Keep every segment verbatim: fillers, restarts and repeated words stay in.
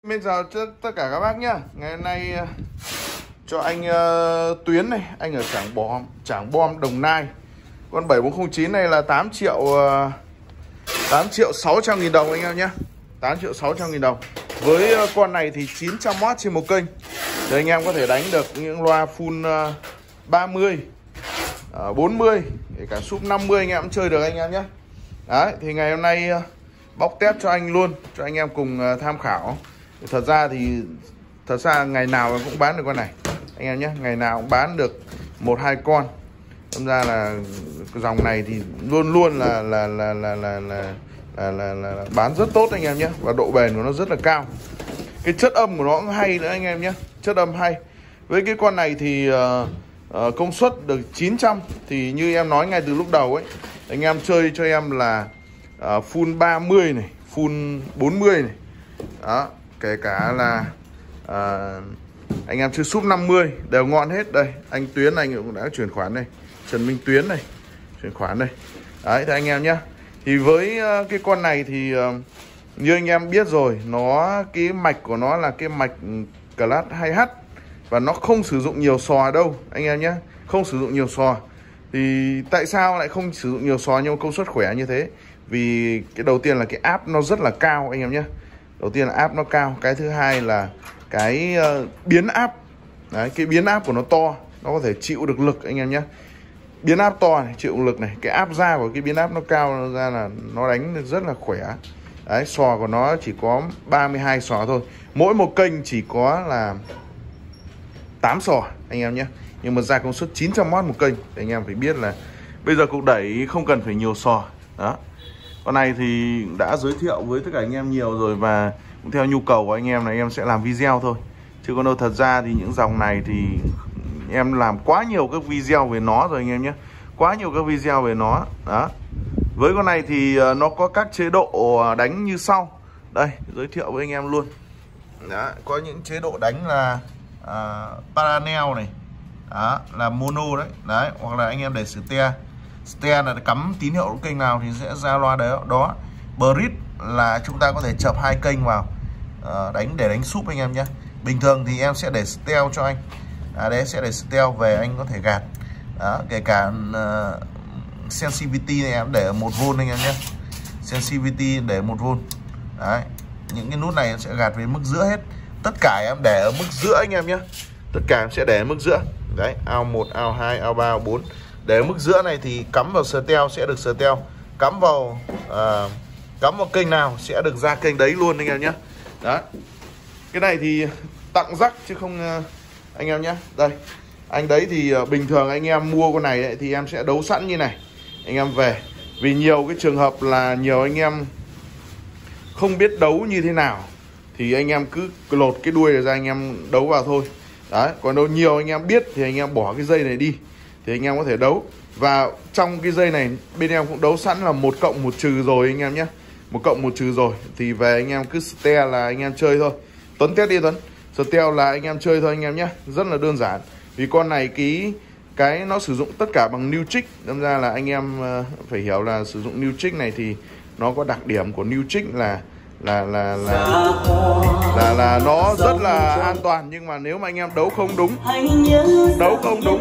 Xin chào tất cả các bác nhá. Ngày hôm nay cho anh uh, Tuyến này, anh ở Trảng Bom, Trảng Bom, Đồng Nai. Con bảy bốn không chín này là tám triệu uh, tám triệu sáu trăm nghìn đồng anh em nhé. tám triệu sáu trăm nghìn đồng. Với uh, con này thì chín trăm oát trên một kênh. Để anh em có thể đánh được những loa full uh, ba mươi, uh, bốn mươi, kể cả sub năm mươi anh em cũng chơi được anh em nhé. Đấy, thì ngày hôm nay uh, bóc test cho anh luôn, cho anh em cùng uh, tham khảo. Thật ra thì thật ra ngày nào cũng bán được con này anh em nhé, ngày nào cũng bán được một hai con. Thật ra là dòng này thì luôn luôn là là là là là là, là, là, là, là bán rất tốt anh em nhé, và độ bền của nó rất là cao. Cái chất âm của nó cũng hay nữa anh em nhé, chất âm hay. Với cái con này thì uh, uh, công suất được chín trăm, thì như em nói ngay từ lúc đầu ấy, anh em chơi cho em là uh, full ba mươi này, full bốn mươi này, đó, kể cả là uh, anh em chơi sub năm mươi đều ngon hết. Đây anh Tuyến anh cũng đã chuyển khoản đây, Trần Minh Tuyến này chuyển khoản đây. Đấy thì anh em nhé, thì với uh, cái con này thì uh, như anh em biết rồi, nó cái mạch của nó là cái mạch class hai H, và nó không sử dụng nhiều xò đâu anh em nhé, không sử dụng nhiều xò. Thì tại sao lại không sử dụng nhiều xò nhưng công suất khỏe như thế? Vì cái đầu tiên là cái áp nó rất là cao anh em nhé. Đầu tiên là áp nó cao, cái thứ hai là cái uh, biến áp. Đấy, cái biến áp của nó to, nó có thể chịu được lực anh em nhé. Biến áp to này, chịu lực này, cái áp ra của cái biến áp nó cao, nó ra là nó đánh rất là khỏe. Đấy, xò của nó chỉ có ba mươi hai xò thôi. Mỗi một kênh chỉ có là tám xò anh em nhé. Nhưng mà ra công suất chín trăm oát một kênh thì anh em phải biết là bây giờ cục đẩy không cần phải nhiều xò. Đó. Con này thì đã giới thiệu với tất cả anh em nhiều rồi, và cũng theo nhu cầu của anh em là em sẽ làm video thôi. Chứ còn đâu thật ra thì những dòng này thì em làm quá nhiều các video về nó rồi anh em nhé. Quá nhiều các video về nó. Đó. Với con này thì nó có các chế độ đánh như sau. Đây, giới thiệu với anh em luôn. Đó, có những chế độ đánh là uh, Paranel này. Đó, là mono đấy. Đấy, hoặc là anh em để stereo. Stereo là cắm tín hiệu kênh nào thì sẽ ra loa đấy. Đó. Bridge là chúng ta có thể chập hai kênh vào uh, đánh để đánh sub anh em nhé. Bình thường thì em sẽ để stereo cho anh. À, đấy sẽ để stereo về anh có thể gạt. Đó, kể cả uh, sensitivity này em để ở một vôn anh em nhé. Sensitivity để một vôn. Đấy, những cái nút này em sẽ gạt về mức giữa hết. Tất cả em để ở mức giữa anh em nhé. Tất cả em sẽ để ở mức giữa. Đấy, ao một, ao hai, ao ba, ao bốn. Để ở mức giữa này thì cắm vào stereo sẽ được stereo, cắm vào uh, cắm vào kênh nào sẽ được ra kênh đấy luôn anh em nhé. Đó. Cái này thì tặng rắc chứ không uh, anh em nhé. Đây. Anh đấy thì uh, bình thường anh em mua con này ấy, thì em sẽ đấu sẵn như này. Anh em về. Vì nhiều cái trường hợp là nhiều anh em không biết đấu như thế nào thì anh em cứ lột cái đuôi ra anh em đấu vào thôi. Đấy, còn đâu nhiều anh em biết thì anh em bỏ cái dây này đi thì anh em có thể đấu. Và trong cái dây này bên em cũng đấu sẵn là một cộng một trừ rồi anh em nhé. Một cộng một trừ rồi thì về anh em cứ stereo là anh em chơi thôi. Tuấn test đi Tuấn. Stereo là anh em chơi thôi anh em nhé. Rất là đơn giản. Vì con này cái cái nó sử dụng tất cả bằng Neutrik, đâm ra là anh em phải hiểu là sử dụng Neutrik này thì nó có đặc điểm của Neutrik là là là là là là nó rất là an toàn. Nhưng mà nếu mà anh em đấu không đúng, đấu không đúng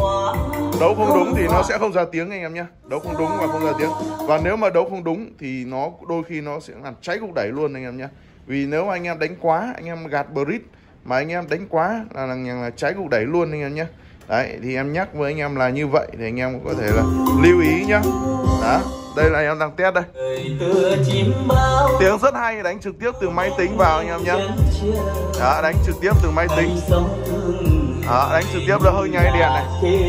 đấu không đúng thì nó sẽ không ra tiếng anh em nhé. Đấu không đúng và không ra tiếng. Và nếu mà đấu không đúng thì nó đôi khi nó sẽ làm cháy cục đẩy luôn anh em nhé. Vì nếu mà anh em đánh quá, anh em gạt bridge mà anh em đánh quá là, là, là cháy cục đẩy luôn anh em nhé. Đấy, thì em nhắc với anh em là như vậy thì anh em cũng có thể là lưu ý nhá. Đó, đây là em đang test đây. Tiếng rất hay, đánh trực tiếp từ máy tính vào anh em nhé. Đó, đánh trực tiếp từ máy tính. Đó, đánh trực tiếp là hơi nháy đèn này.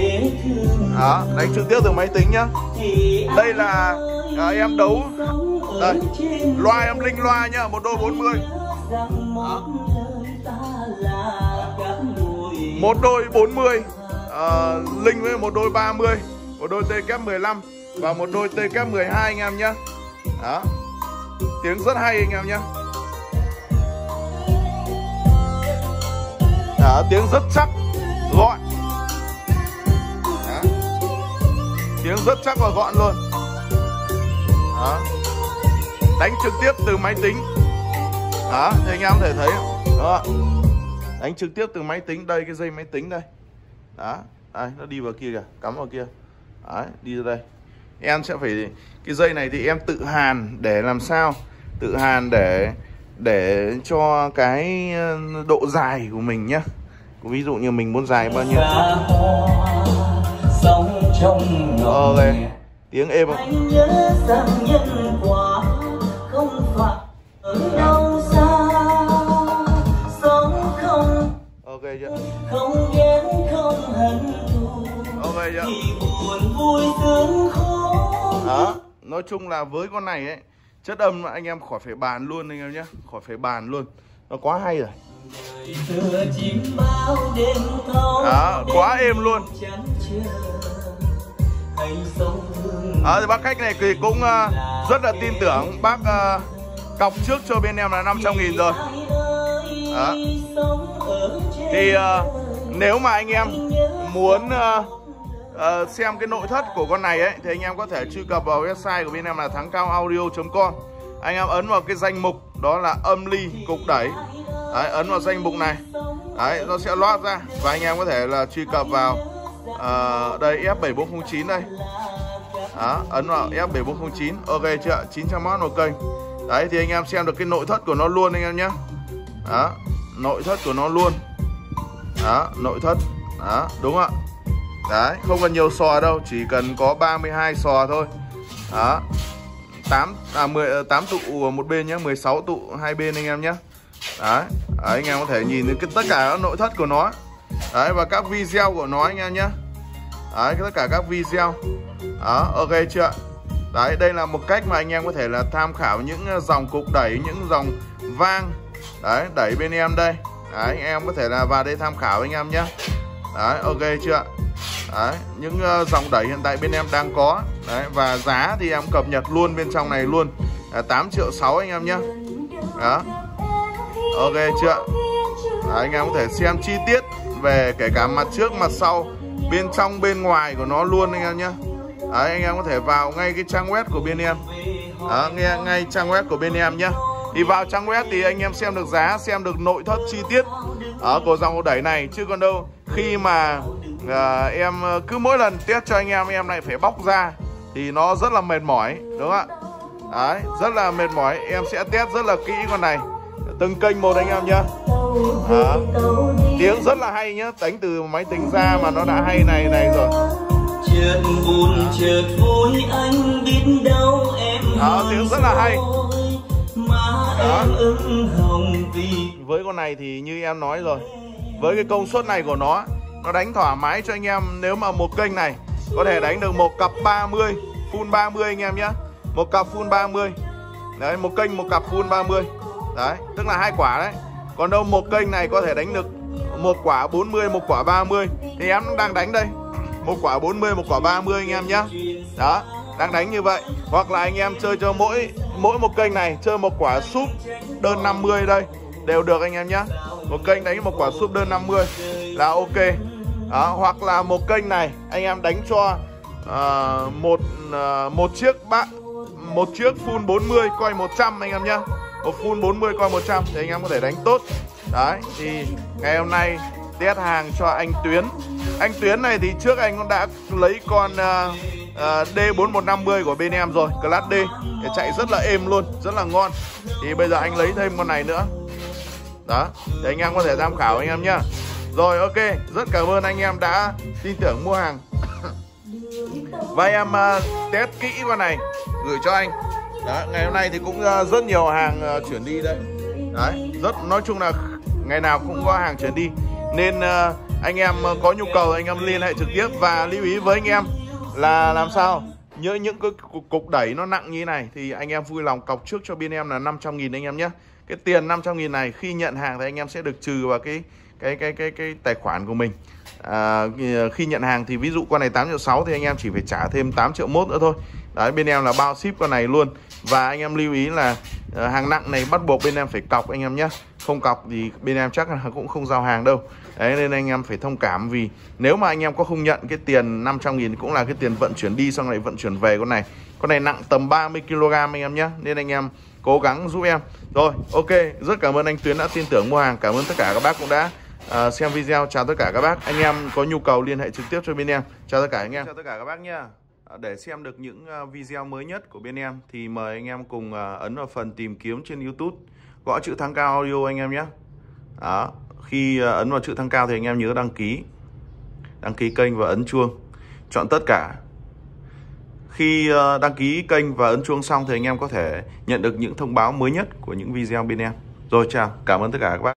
Đó, đánh trực tiếp từ máy tính nhá. Đây là à, em đấu. Đây, loa em linh loa nhá, một đôi bốn mươi. Đó. Một đôi bốn mươi, à, linh với một đôi ba mươi, một đôi tê kép mười lăm và một đôi tê kép mười hai anh em nhé. Đó. Tiếng rất hay anh em nhé. Đó, tiếng rất chắc, gọn. Đó. Tiếng rất chắc và gọn luôn. Đó. Đánh trực tiếp từ máy tính. Đó, thì anh em có thể thấy đó. Đánh trực tiếp từ máy tính đây, cái dây máy tính đây. Đó, đây, nó đi vào kia kìa, cắm vào kia. Đấy, đi ra đây. Em sẽ phải, cái dây này thì em tự hàn để làm sao? Tự hàn để để cho cái độ dài của mình nhá. Ví dụ như mình muốn dài bao nhiêu. Ok, tiếng êm không? Anh nhớ rằng nhân quả không phải ở đâu xa, sống không ok chưa? không ghét không hận thù, ok chưa? thì buồn vui sướng khổ. Đó, nói chung là với con này ấy, chất âm anh em khỏi phải bàn luôn anh em nhé, khỏi phải bàn luôn, nó quá hay rồi. Đó, quá êm luôn. Đó, thì bác khách này thì cũng uh, rất là tin tưởng. Bác uh, cọc trước cho bên em là năm trăm nghìn rồi. Đó. Thì uh, nếu mà anh em muốn uh, uh, xem cái nội thất của con này ấy, thì anh em có thể truy cập vào website của bên em là thắng cao audio chấm com. Anh em ấn vào cái danh mục đó là âm ly cục đẩy. Đấy, ấn vào danh mục này. Đấy, nó sẽ loát ra. Và anh em có thể là truy cập vào uh, đây F bảy bốn không chín đây. Đó, ấn vào F bảy bốn không chín. Ok chưa? chín trăm oát một kênh. Đấy, thì anh em xem được cái nội thất của nó luôn anh em nhé. Đó, nội thất của nó luôn. Đó, nội thất. Đó, đúng ạ. Đấy, không cần nhiều sò đâu, chỉ cần có ba mươi hai sò thôi. Đó. tám à mười tám tụ một bên nhé, mười sáu tụ hai bên anh em nhé. Đấy. Đấy, anh em có thể nhìn cái tất cả các nội thất của nó. Đấy, và các video của nó anh em nhé. Đấy, tất cả các video. Đó, ok chưa? Đấy, đây là một cách mà anh em có thể là tham khảo những dòng cục đẩy, những dòng vang. Đấy, đẩy bên em đây. Đấy, anh em có thể là vào đây tham khảo anh em nhé. Đấy, ok chưa? Đấy, những uh, dòng đẩy hiện tại bên em đang có. Đấy, và giá thì em cập nhật luôn bên trong này luôn là tám triệu sáu anh em nhé. Đó, ok chưa? Đấy, anh em có thể xem chi tiết về kể cả mặt trước, mặt sau, bên trong, bên ngoài của nó luôn anh em nhé. Đấy, anh em có thể vào ngay cái trang web của bên em. Đó, nghe ngay trang web của bên em nhé. Thì vào trang web thì anh em xem được giá, xem được nội thất chi tiết ở của dòng đẩy này. Chứ còn đâu khi mà à, em cứ mỗi lần test cho anh em, em lại phải bóc ra thì nó rất là mệt mỏi, đúng không ạ? Đấy, rất là mệt mỏi. Em sẽ test rất là kỹ con này, từng kênh một anh em nhé. Đó, tiếng rất là hay nhá, đánh từ máy tính ra mà nó đã hay này này rồi. Chợt buồn chợt vui anh biết đâu em. Đó, tiếng rất là hay. Đó. Hồng vì... Với con này thì như em nói rồi, với cái công suất này của nó, nó đánh thoải mái cho anh em. Nếu mà một kênh này có thể đánh được một cặp ba mươi, full ba mươi anh em nhé. Một cặp full ba mươi. Đấy, một kênh một cặp full ba mươi. Đấy, tức là hai quả đấy. Còn đâu một kênh này có thể đánh được một quả bốn mươi, một quả ba mươi. Thì em đang đánh đây, một quả bốn mươi, một quả ba mươi anh em nhé. Đó, đang đánh như vậy. Hoặc là anh em chơi cho mỗi mỗi một kênh này chơi một quả súp đơn năm mươi đây đều được anh em nhé. Một kênh đánh một quả súp đơn năm mươi là ok. Đó, hoặc là một kênh này anh em đánh cho uh, một uh, một chiếc bát, một chiếc full bốn mươi coi một trăm anh em nhé. Một full bốn mươi coi một trăm thì anh em có thể đánh tốt. Đấy, thì ngày hôm nay test hàng cho anh Tuyến. Anh Tuyến này thì trước anh cũng đã lấy con uh, uh, D bốn một năm mươi của bên em rồi, Class D, để chạy rất là êm luôn, rất là ngon. Thì bây giờ anh lấy thêm con này nữa. Đó, để anh em có thể tham khảo anh em nhá. Rồi, ok, rất cảm ơn anh em đã tin tưởng mua hàng. Và em uh, test kỹ con này gửi cho anh. Đó, ngày hôm nay thì cũng uh, rất nhiều hàng uh, chuyển đi đây. Đấy, rất nói chung là ngày nào cũng có hàng chuyển đi. Nên uh, anh em uh, có nhu cầu anh em liên hệ trực tiếp. Và lưu ý với anh em là làm sao nhớ những cái cục đẩy nó nặng như thế này thì anh em vui lòng cọc trước cho bên em là năm trăm nghìn anh em nhé. Cái tiền năm trăm nghìn này khi nhận hàng thì anh em sẽ được trừ vào cái cái cái cái cái tài khoản của mình. À, khi nhận hàng thì ví dụ con này tám triệu sáu thì anh em chỉ phải trả thêm tám triệu mốt nữa thôi. Đấy, bên em là bao ship con này luôn. Và anh em lưu ý là uh, hàng nặng này bắt buộc bên em phải cọc anh em nhé. Không cọc thì bên em chắc là cũng không giao hàng đâu. Đấy, nên anh em phải thông cảm, vì nếu mà anh em có không nhận cái tiền năm trăm nghìn cũng là cái tiền vận chuyển đi xong lại vận chuyển về con này. Con này nặng tầm ba mươi ki lô gam anh em nhé, nên anh em cố gắng giúp em. Rồi, ok, rất cảm ơn anh Tuyến đã tin tưởng mua hàng. Cảm ơn tất cả các bác cũng đã uh, xem video. Chào tất cả các bác. Anh em có nhu cầu liên hệ trực tiếp cho bên em. Chào tất cả anh em. Chào tất cả các bác nha. Để xem được những video mới nhất của bên em thì mời anh em cùng ấn vào phần tìm kiếm trên YouTube, gõ chữ Thắng Cao Audio anh em nhé. Đó, khi ấn vào chữ Thắng Cao thì anh em nhớ đăng ký đăng ký kênh và ấn chuông, chọn tất cả. Khi đăng ký kênh và ấn chuông xong thì anh em có thể nhận được những thông báo mới nhất của những video bên em. Rồi, chào, cảm ơn tất cả các bác.